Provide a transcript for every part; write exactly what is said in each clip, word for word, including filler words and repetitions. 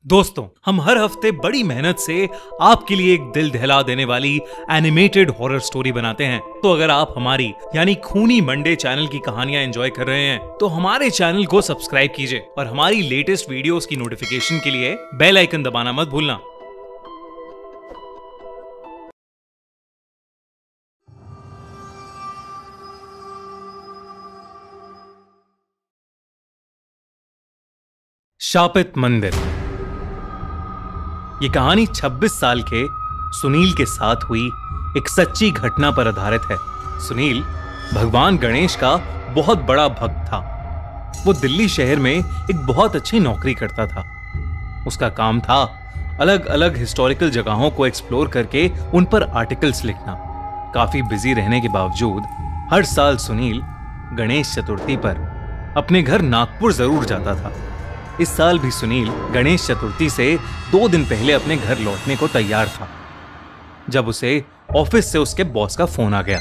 दोस्तों, हम हर हफ्ते बड़ी मेहनत से आपके लिए एक दिल दहला देने वाली एनिमेटेड हॉरर स्टोरी बनाते हैं। तो अगर आप हमारी यानी खूनी मंडे चैनल की कहानियां एंजॉय कर रहे हैं तो हमारे चैनल को सब्सक्राइब कीजिए और हमारी लेटेस्ट वीडियोस की नोटिफिकेशन के लिए बेल आइकन दबाना मत भूलना। शापित मंदिर। ये कहानी छब्बीस साल के सुनील के साथ हुई एक सच्ची घटना पर आधारित है। सुनील भगवान गणेश का बहुत बड़ा भक्त था। वो दिल्ली शहर में एक बहुत अच्छी नौकरी करता था। उसका काम था अलग अलग हिस्टोरिकल जगहों को एक्सप्लोर करके उन पर आर्टिकल्स लिखना। काफी बिजी रहने के बावजूद हर साल सुनील गणेश चतुर्थी पर अपने घर नागपुर जरूर जाता था। इस साल भी सुनील गणेश चतुर्थी से दो दिन पहले अपने घर लौटने को तैयार था जब उसे ऑफिस से उसके बॉस का फोन आ गया।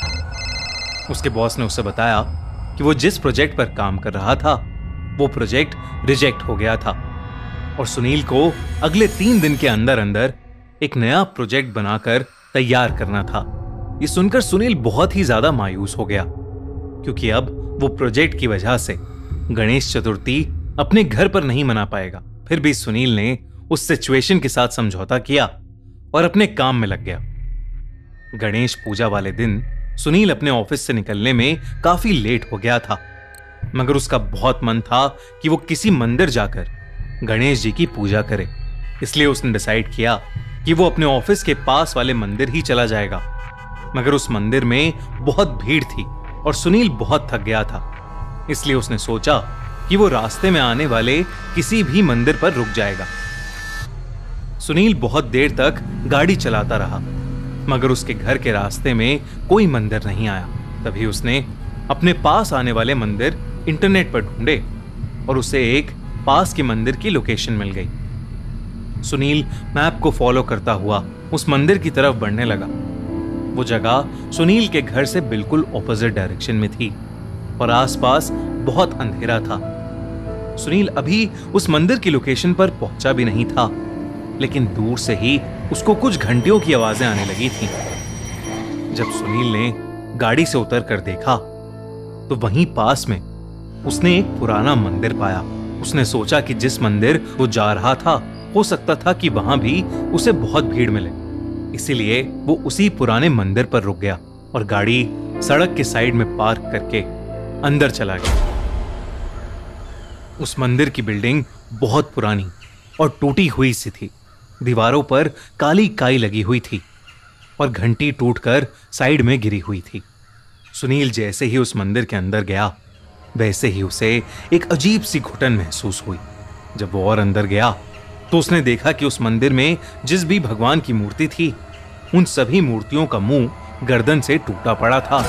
उसके बॉस ने उसे बताया कि वो जिस प्रोजेक्ट पर काम कर रहा था वो प्रोजेक्ट रिजेक्ट हो गया था और सुनील को अगले तीन दिन के अंदर अंदर एक नया प्रोजेक्ट बनाकर तैयार करना था। ये सुनकर सुनील बहुत ही ज्यादा मायूस हो गया क्योंकि अब वो प्रोजेक्ट की वजह से गणेश चतुर्थी अपने घर पर नहीं मना पाएगा। फिर भी सुनील ने उस सिचुएशन के साथ समझौता किया और अपने काम में लग गया। गणेश पूजा वाले दिन सुनील अपने ऑफिस से निकलने में काफी लेट हो गया था, मगर उसका बहुत मन था कि वो किसी मंदिर जाकर गणेश जी की पूजा करे। इसलिए उसने डिसाइड किया कि वो अपने ऑफिस के पास वाले मंदिर ही चला जाएगा। मगर उस मंदिर में बहुत भीड़ थी और सुनील बहुत थक गया था। इसलिए उसने सोचा कि वो रास्ते में आने वाले किसी भी मंदिर पर रुक जाएगा। सुनील बहुत देर तक गाड़ी चलाता रहा मगर उसके घर के रास्ते में कोई मंदिर नहीं आया। तभी उसने अपने पास आने वाले मंदिर इंटरनेट पर ढूंढे और उसे एक पास के मंदिर की लोकेशन मिल गई। सुनील मैप को फॉलो करता हुआ उस मंदिर की तरफ बढ़ने लगा। वो जगह सुनील के घर से बिल्कुल ऑपोजिट डायरेक्शन में थी और आसपास बहुत अंधेरा था। सुनील अभी उस मंदिर की लोकेशन पर पहुंचा भी नहीं था, लेकिन दूर से ही उसको कुछ घंटियों की आवाजें आने लगी थीं। जब सुनील ने गाड़ी से उतर कर देखा तो वहीं पास में उसने एक पुराना मंदिर पाया। उसने सोचा कि जिस मंदिर वो जा रहा था हो सकता था कि वहां भी उसे बहुत भीड़ मिले, इसीलिए वो उसी पुराने मंदिर पर रुक गया और गाड़ी सड़क के साइड में पार्क करके अंदर चला गया। उस मंदिर की बिल्डिंग बहुत पुरानी और टूटी हुई सी थी। दीवारों पर काली काई लगी हुई थी और घंटी टूटकर साइड में गिरी हुई थी। सुनील जैसे ही उस मंदिर के अंदर गया वैसे ही उसे एक अजीब सी घुटन महसूस हुई। जब वो और अंदर गया तो उसने देखा कि उस मंदिर में जिस भी भगवान की मूर्ति थी उन सभी मूर्तियों का मुंह गर्दन से टूटा पड़ा था।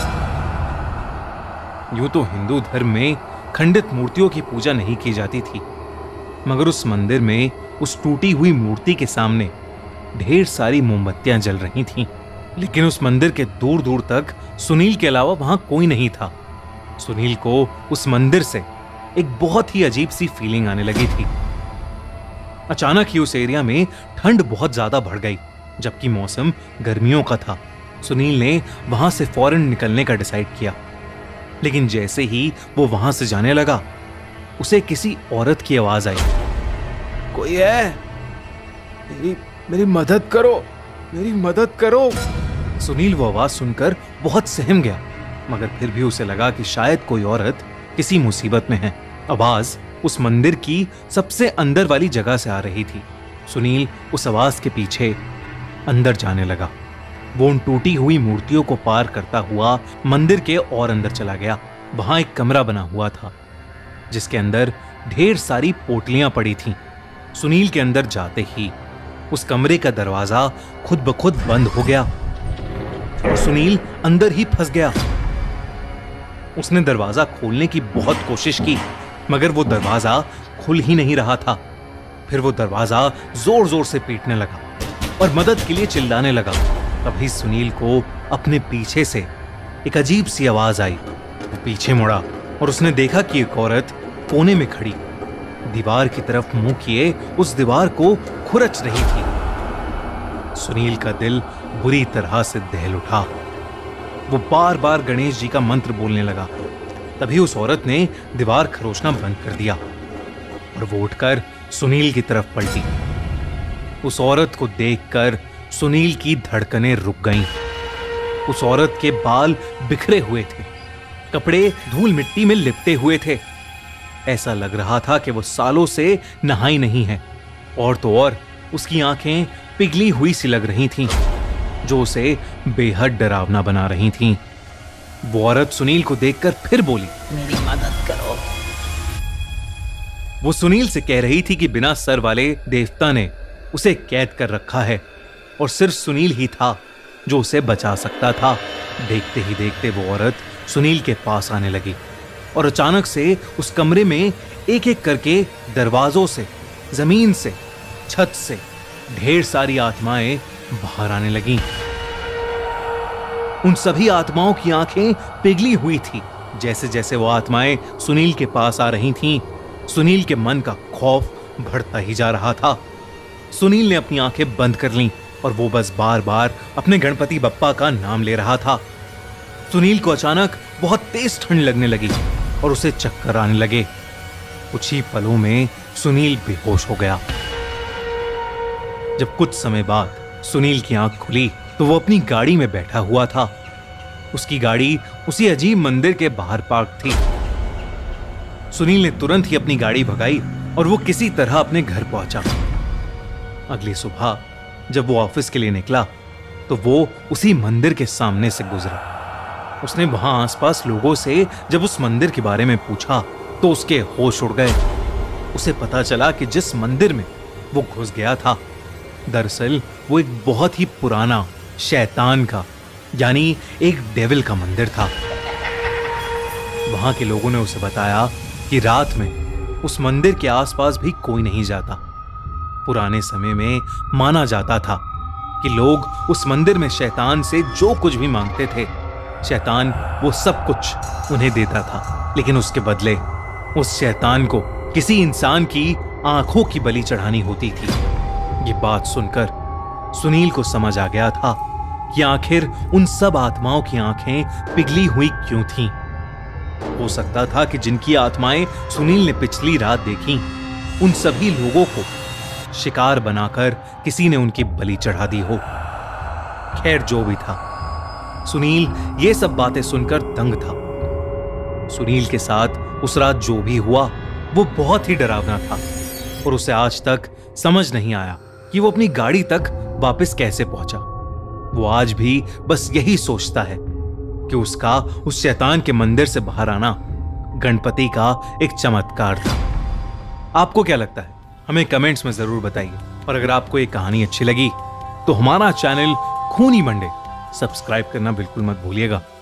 यूं तो हिंदू धर्म में खंडित मूर्तियों की पूजा नहीं की जाती थी, मगर उस मंदिर में उस टूटी हुई मूर्ति के सामने ढेर सारी मोमबत्तियां जल रही थीं। लेकिन उस मंदिर के दूर दूर तक सुनील के अलावा वहां कोई नहीं था। सुनील को उस मंदिर से एक बहुत ही अजीब सी फीलिंग आने लगी थी। अचानक ही उस एरिया में ठंड बहुत ज्यादा बढ़ गई, जबकि मौसम गर्मियों का था। सुनील ने वहां से फौरन निकलने का डिसाइड किया, लेकिन जैसे ही वो वहां से जाने लगा उसे किसी औरत की आवाज आई। कोई है? मेरी मेरी मदद करो, मेरी मदद करो। सुनील वो आवाज सुनकर बहुत सहम गया, मगर फिर भी उसे लगा कि शायद कोई औरत किसी मुसीबत में है। आवाज उस मंदिर की सबसे अंदर वाली जगह से आ रही थी। सुनील उस आवाज के पीछे अंदर जाने लगा। वो उन टूटी हुई मूर्तियों को पार करता हुआ मंदिर के और अंदर चला गया। वहां एक कमरा बना हुआ था जिसके अंदर ढेर सारी पोटलियां पड़ी थीं। सुनील के अंदर जाते ही उस कमरे का दरवाजा खुद ब खुद बंद हो गया और सुनील अंदर ही फंस गया। उसने दरवाजा खोलने की बहुत कोशिश की, मगर वो दरवाजा खुल ही नहीं रहा था। फिर वो दरवाजा जोर जोर से पीटने लगा और मदद के लिए चिल्लाने लगा। तभी सुनील को अपने पीछे से एक अजीब सी आवाज आई। वो पीछे मुड़ा और उसने देखा कि एक औरत कोने में खड़ी दीवार की तरफ मुंह किए उस दीवार को खुरच रही थी। सुनील का दिल बुरी तरह से दहल उठा। वो बार बार गणेश जी का मंत्र बोलने लगा। तभी उस औरत ने दीवार खरोचना बंद कर दिया और वो उठकर सुनील की तरफ पलटी। उस औरत को देखकर सुनील की धड़कनें रुक गईं। उस औरत के बाल बिखरे हुए थे, कपड़े धूल मिट्टी में लिपटे हुए थे। ऐसा लग रहा था कि वो सालों से नहाई नहीं है। और तो और उसकी आंखें पिघली हुई सी लग रही थीं, जो उसे बेहद डरावना बना रही थीं। वो औरत सुनील को देखकर फिर बोली, मेरी मदद करो। वो सुनील से कह रही थी कि बिना सर वाले देवता ने उसे कैद कर रखा है और सिर्फ सुनील ही था जो उसे बचा सकता था। देखते ही देखते वो औरत सुनील के पास आने लगी और अचानक से उस कमरे में एक एक करके दरवाजों से, जमीन से, छत से ढेर सारी आत्माएं बाहर आने लगीं। उन सभी आत्माओं की आंखें पिघली हुई थी। जैसे जैसे वो आत्माएं सुनील के पास आ रही थीं, सुनील के मन का खौफ बढ़ता ही जा रहा था। सुनील ने अपनी आंखें बंद कर लीं और वो बस बार बार अपने गणपति बप्पा का नाम ले रहा था। सुनील को अचानक बहुत तेज ठंड लगने लगी और उसे चक्कर आने लगे। कुछ ही पलों में सुनील बेहोश हो गया। जब कुछ समय बाद सुनील की आंख खुली तो वो अपनी गाड़ी में बैठा हुआ था। उसकी गाड़ी उसी अजीब मंदिर के बाहर पार्क थी। सुनील ने तुरंत ही अपनी गाड़ी भगाई और वो किसी तरह अपने घर पहुंचा। अगली सुबह जब वो ऑफिस के लिए निकला तो वो उसी मंदिर के सामने से गुजरा। उसने वहां आसपास लोगों से जब उस मंदिर के बारे में पूछा तो उसके होश उड़ गए। उसे पता चला कि जिस मंदिर में वो घुस गया था, दरअसल वो एक बहुत ही पुराना शैतान का, यानी एक डेविल का मंदिर था। वहां के लोगों ने उसे बताया कि रात में उस मंदिर के आसपास भी कोई नहीं जाता। पुराने समय में माना जाता था कि लोग उस मंदिर में शैतान से जो कुछ भी मांगते थे, शैतान वो सब कुछ उन्हें देता था, लेकिन उसके बदले उस शैतान को किसी इंसान की आंखों की बलि चढ़ानी होती थी। ये बात सुनकर सुनील को समझ आ गया था कि आखिर उन सब आत्माओं की आंखें पिघली हुई क्यों थीं। हो सकता था कि जिनकी आत्माएं सुनील ने पिछली रात देखी, उन सभी लोगों को शिकार बनाकर किसी ने उनकी बलि चढ़ा दी हो। खैर जो भी था, सुनील ये सब बातें सुनकर दंग था। सुनील के साथ उस रात जो भी हुआ वो बहुत ही डरावना था और उसे आज तक समझ नहीं आया कि वो अपनी गाड़ी तक वापस कैसे पहुंचा। वो आज भी बस यही सोचता है कि उसका उस शैतान के मंदिर से बाहर आना गणपति का एक चमत्कार था। आपको क्या लगता है? हमें कमेंट्स में जरूर बताइए। और अगर आपको ये कहानी अच्छी लगी तो हमारा चैनल खूनी मंडे सब्सक्राइब करना बिल्कुल मत भूलिएगा।